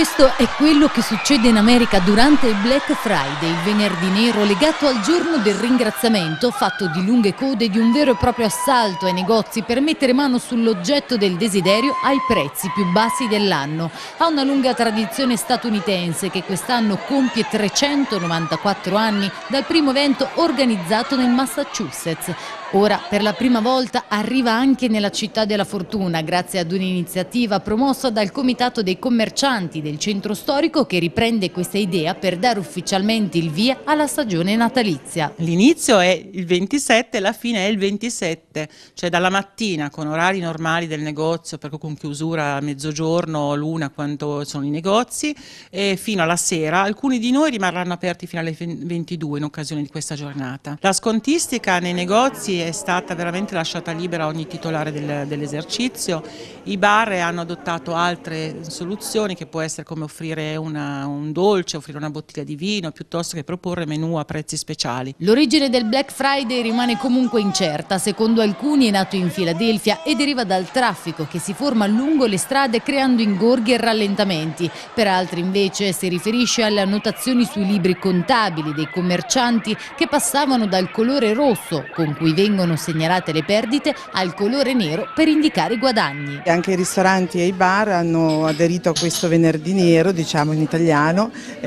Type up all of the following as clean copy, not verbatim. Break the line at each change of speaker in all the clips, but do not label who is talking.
Questo è quello che succede in America durante il Black Friday, il venerdì nero legato al giorno del ringraziamento, fatto di lunghe code e di un vero e proprio assalto ai negozi per mettere mano sull'oggetto del desiderio ai prezzi più bassi dell'anno. Ha una lunga tradizione statunitense che quest'anno compie 394 anni dal primo evento organizzato nel Massachusetts. Ora, per la prima volta, arriva anche nella Città della Fortuna, grazie ad un'iniziativa promossa dal Comitato dei Commercianti del Centro Storico che riprende questa idea per dare ufficialmente il via alla stagione natalizia.
L'inizio è il 27 e la fine è il 27, cioè dalla mattina con orari normali del negozio, per cui con chiusura a mezzogiorno, l'una, quando sono i negozi, e fino alla sera. Alcuni di noi rimarranno aperti fino alle 22 in occasione di questa giornata. La scontistica nei negozi è stata veramente lasciata libera a ogni titolare dell'esercizio. I bar hanno adottato altre soluzioni, che può essere come offrire un dolce, offrire una bottiglia di vino, piuttosto che proporre menù a prezzi speciali.
L'origine del Black Friday rimane comunque incerta. Secondo alcuni è nato in Filadelfia e deriva dal traffico che si forma lungo le strade creando ingorghi e rallentamenti. Per altri invece si riferisce alle annotazioni sui libri contabili dei commercianti che passavano dal colore rosso, con cui vengono segnalate le perdite, al colore nero per indicare i guadagni.
Anche i ristoranti e i bar hanno aderito a questo venerdì nero, diciamo in italiano,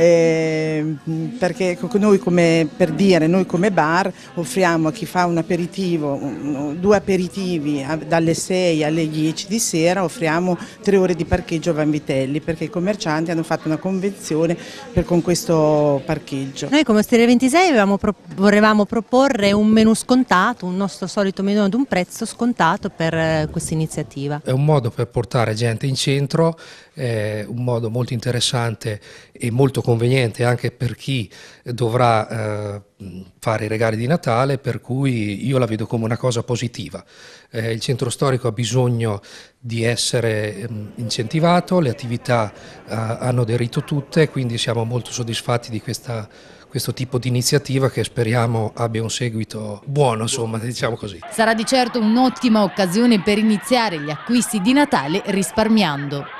perché noi come bar offriamo a chi fa un aperitivo, 2 aperitivi dalle 6 alle 10 di sera, offriamo 3 ore di parcheggio a Vanvitelli, perché i commercianti hanno fatto una convenzione con questo parcheggio.
Noi come Osteria 26 volevamo proporre un menù scontato, un nostro solito menù ad un prezzo scontato per questa iniziativa.
È un modo per portare gente in centro, è un modo molto interessante e molto conveniente anche per chi dovrà fare i regali di Natale, per cui io la vedo come una cosa positiva. Il centro storico ha bisogno di essere incentivato, le attività hanno aderito tutte, quindi siamo molto soddisfatti di questo tipo di iniziativa che speriamo abbia un seguito buono, insomma, diciamo così.
Sarà di certo un'ottima occasione per iniziare gli acquisti di Natale risparmiando.